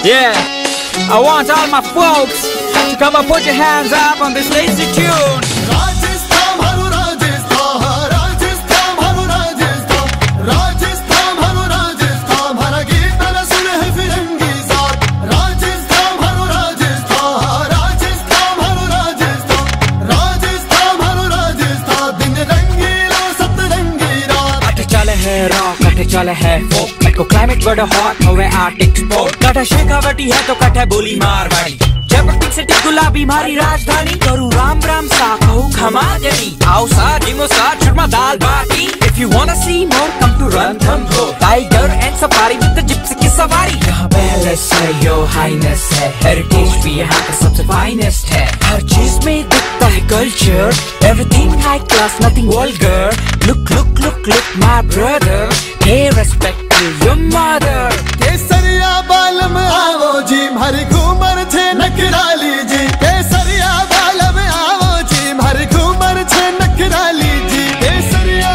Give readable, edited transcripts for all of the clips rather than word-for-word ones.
Yeah, I want all my folks to come and put your hands up on this lazy tune. Rajasthan haro Rajasthan, Rajasthan haro Rajasthan, Rajasthan haro Rajasthan, hara geet mera sune hai firangi saat. Rajasthan haro Rajasthan, Rajasthan haro Rajasthan, Rajasthan haro Rajasthan, din rangila satrangi raat. Kate chale hai rock, kate chale hai folk. को climate बड़ा hot होवे आर्टिक स्पोर्ट कटा शेखावटी है तो कटा बोली मारवाड़ी जयपुर सिटी गुलाबी मारी राजधानी करूँ राम राम सा कहूँ खमाजनी आओ सा जिमो सा चुरमा दाल बाटी if you wanna see more come to Ranthambore tiger and safari with the Gypsy की सवारी यहाँ पैलेस है यो हाइनेस है हेरिटेज भी यहाँ का सबसे फाइनेस्ट है हर चीज में दिखता है culture everything high class nothing vulgar look look look look my brother पे रेस्पेक्ट Your mother केसरिया बालम आवो जी मारी घूमर छे नखराली जी केसरिया बालम आवो जी मारी घूमर छे नखराली जी केसरिया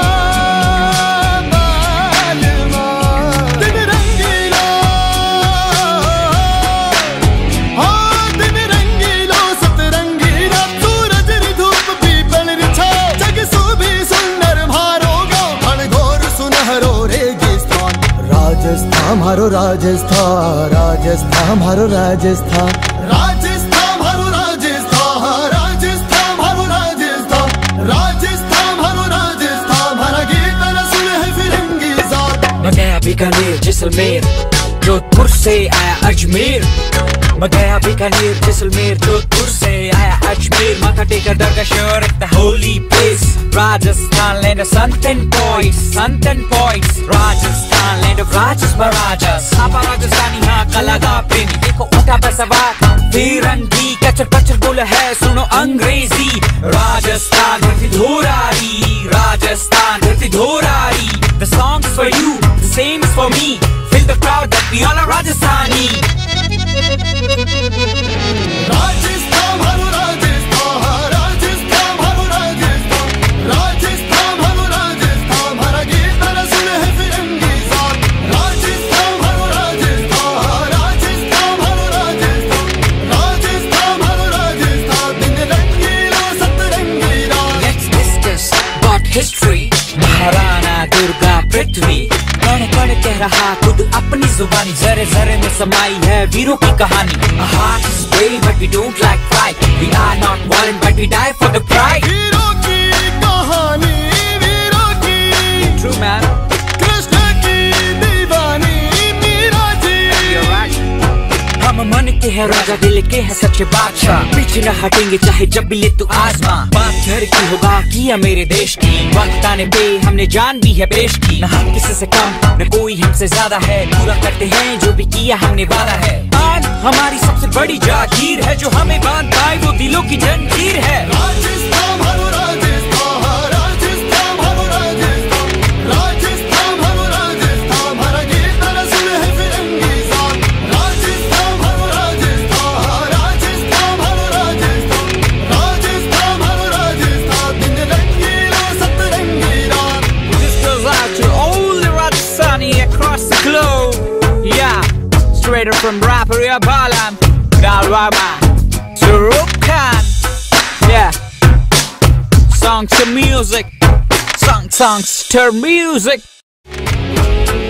बालम दिन रंगीलो हाँ दिन रंगीलो सतरंगी रात सूरज री धूप पीपल री छाव जग सूबी सुंदर मारो गाँव घनघोर सुनहरो रेगी राजस्थान हरो राजस्थान राजस्थान हरो राजस्थान राजस्थान हरो राजस्थान राजस्थान हरो राजस्थान राजस्थान हरो राजस्थान हरा गीत मेरा सुने है फिरंगी जात मैं गया बीकानेर जैसलमेर जोधपुर से आया अजमेर मैं गया बीकानेर जैसलमेर जोधपुर से आया अजमेर माथा टेका दरगाह शहर the holy place Rajasthan land of sun and points Rajasthan land of Rajas Maharajas Apa Rajasthani हाँ कलागा प्रेमी देखो उठा पर सवार फिरंगी कचर कचर बोला है सुनो अंग्रेजी Rajasthan धरती धोरारी Rajasthan धरती धोरारी The song is for you the same is for me feel the crowd that we all are Rajasthani Rajasthan haro Rajasthan Rajasthan haro Rajasthan Rajasthan haro Rajasthan hara geet mera sune hai firangi saat Rajasthan haro Rajasthan Rajasthan haro Rajasthan Rajasthan haro Rajasthan din rangilo satrangi raat Let's discuss about history Maharana Durga पृथ्वी कण कण कह रहा खुद अपनी जुबानी जरे जरे में समाई है वीरों की कहानी A heart is brave but we don't like fight We are not violent but we die for the pride वीरों की कहानी वीरों की True man कृष्ण की दीवानी मीरा जी You're right हम मन के हैं राजा दिल के हैं सच्चे बादशाह पीछे न हटेंगे चाहे जब भी ले तू आजमा बात घर की होगा किया मेरे देश की वक्त आने पे हमने जान भी है पेश की न हम किसी से कम न कोई हमसे ज्यादा है पूरा करते हैं जो भी किया हमने वादा है आज हमारी सबसे बड़ी जागीर है जो हमें बांध पाए वो दिलों की जंजीर है राजस्थान हरो राजस्थान राजस्थान हरो राजस्थान राजस्थान हरो राजस्थान हरा गीत मेरा सुने है फिरंगी सात राजस्थान हरो राजस्थान राजस्थान हरो राजस्थान राजस्थान हरो राजस्थान दिन रंगीलो सतरंगी रात This goes out to all the Rajasthani across the globe Yeah Straight up from Rapperia Balam Dalwama Sarup Khan Yeah Songs to music Songs to music